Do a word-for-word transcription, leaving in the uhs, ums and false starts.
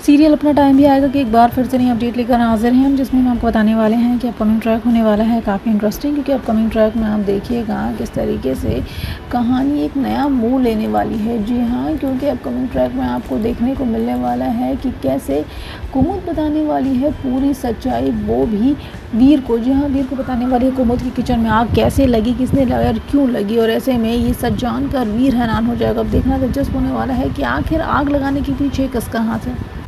Serial अपना time भी आएगा कि एक बार फिर से नई अपडेट लेकर हाजिर हैं हम, जिसमें हम आपको बताने वाले हैं कि अपकमिंग ट्रैक होने वाला है काफ़ी इंटरेस्टिंग। क्योंकि अपकमिंग ट्रैक में आप देखिएगा किस तरीके से कहानी एक नया मुंह लेने वाली है। जी हाँ, क्योंकि अपकमिंग ट्रैक में आपको देखने को मिलने वाला है कि कैसे कुमुद बताने वाली है पूरी सच्चाई, वो भी वीर को। जी हाँ, वीर को बताने वाली है कुमुद की किचन में आग कैसे लगी, किसने लगाया और क्यों लगी। और ऐसे में ये सच जानकर वीर हैरान हो जाएगा। अब देखना दिलचस्प होने वाला है कि आखिर आग लगाने के पीछे किसका हाथ है।